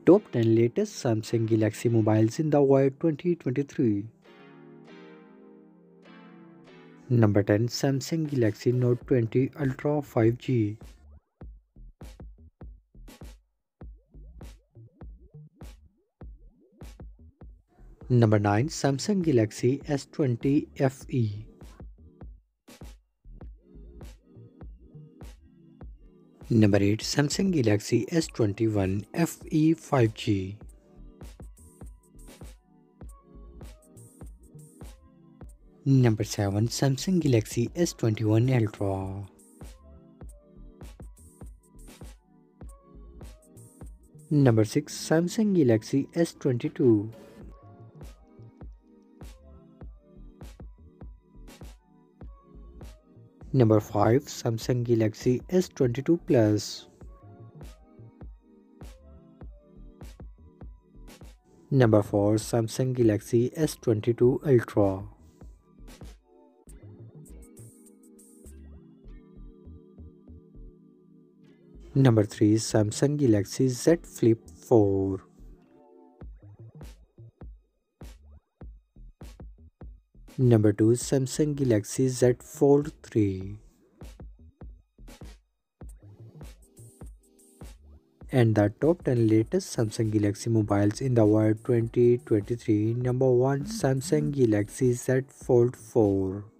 Top 10 latest Samsung Galaxy mobiles in the year 2023. Number 10, Samsung Galaxy Note 20 Ultra 5G. Number 9, Samsung Galaxy S20 FE. Number 8, Samsung Galaxy S21 FE 5G. Number 7, Samsung Galaxy S21 Ultra. Number 6, Samsung Galaxy S22. Number 5, Samsung Galaxy S22 Plus. Number 4, Samsung Galaxy S22 Ultra. Number 3, Samsung Galaxy Z Flip 4. Number 2, Samsung Galaxy Z Fold 3. And the top 10 latest Samsung Galaxy mobiles in the year 2023. Number 1, Samsung Galaxy Z Fold 4.